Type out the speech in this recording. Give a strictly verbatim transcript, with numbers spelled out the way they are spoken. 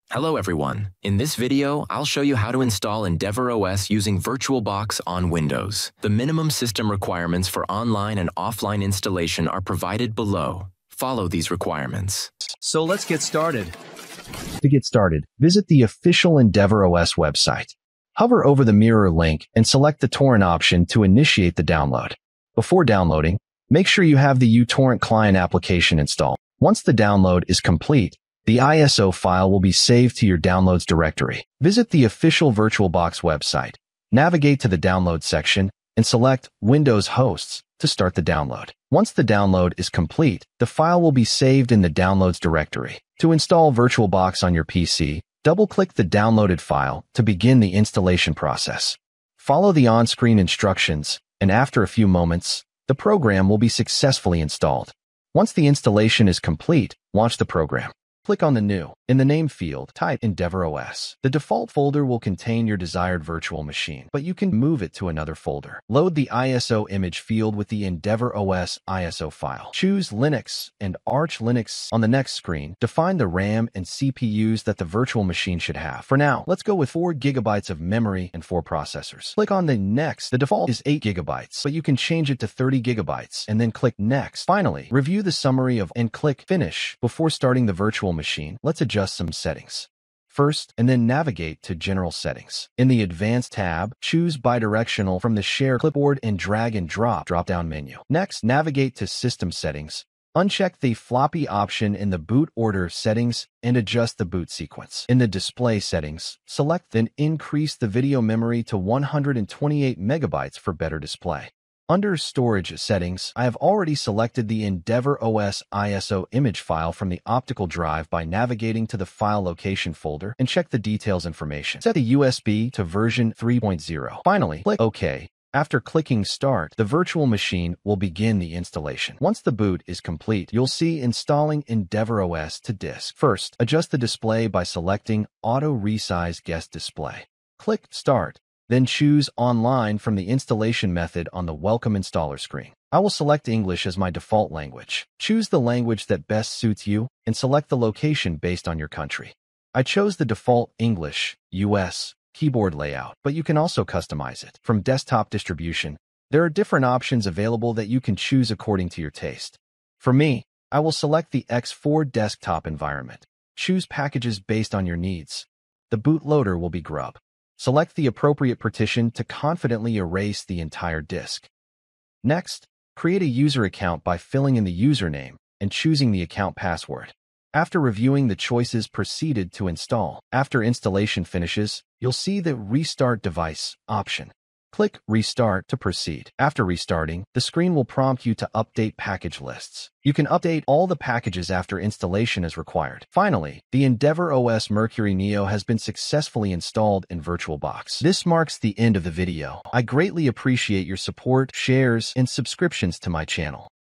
Hello everyone. In this video, I'll show you how to install EndeavourOS using VirtualBox on Windows. The minimum system requirements for online and offline installation are provided below. Follow these requirements. So let's get started. To get started, visit the official EndeavourOS website. Hover over the mirror link and select the torrent option to initiate the download. Before downloading, make sure you have the uTorrent client application installed. Once the download is complete, the I S O file will be saved to your downloads directory. Visit the official VirtualBox website. Navigate to the download section and select Windows Hosts to start the download. Once the download is complete, the file will be saved in the downloads directory. To install VirtualBox on your P C, double-click the downloaded file to begin the installation process. Follow the on-screen instructions, and after a few moments, the program will be successfully installed. Once the installation is complete, launch the program. Click on the New. In the name field, type EndeavourOS. The default folder will contain your desired virtual machine, but you can move it to another folder. Load the I S O image field with the EndeavourOS I S O file. Choose Linux and Arch Linux on the next screen. Define the RAM and C P Us that the virtual machine should have. For now, let's go with four gigabytes of memory and four processors. Click on the Next. The default is eight gigabytes, but you can change it to thirty gigabytes and then click Next. Finally, review the summary of and click Finish before starting the virtual machine. Let's adjust some settings. First, and then navigate to General Settings. In the Advanced tab, choose Bidirectional from the Share Clipboard and Drag and Drop drop-down menu. Next, navigate to System Settings. Uncheck the floppy option in the boot order settings and adjust the boot sequence. In the display settings, select then increase the video memory to one hundred twenty-eight megabytes for better display. Under Storage Settings, I have already selected the EndeavourOS I S O image file from the optical drive by navigating to the File Location folder and check the details information. Set the U S B to version three point oh. Finally, click OK. After clicking Start, the virtual machine will begin the installation. Once the boot is complete, you'll see installing EndeavourOS to disk. First, adjust the display by selecting Auto Resize Guest Display. Click Start. Then choose Online from the installation method on the Welcome Installer screen. I will select English as my default language. Choose the language that best suits you and select the location based on your country. I chose the default English, U S, keyboard layout, but you can also customize it. From desktop distribution, there are different options available that you can choose according to your taste. For me, I will select the X four desktop environment. Choose packages based on your needs. The bootloader will be Grub. Select the appropriate partition to confidently erase the entire disk. Next, create a user account by filling in the username and choosing the account password. After reviewing the choices proceeded to install. After installation finishes, you'll see the Restart Device option. Click Restart to proceed. After restarting, the screen will prompt you to update package lists. You can update all the packages after installation as required. Finally, the EndeavourOS Mercury Neo has been successfully installed in VirtualBox. This marks the end of the video. I greatly appreciate your support, shares, and subscriptions to my channel.